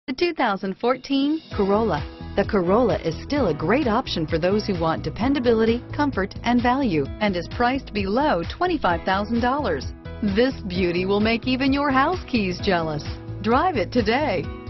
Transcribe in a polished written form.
The 2014 Corolla. The Corolla is still a great option for those who want dependability, comfort, and value, and is priced below $25,000. This beauty will make even your house keys jealous. Drive it today.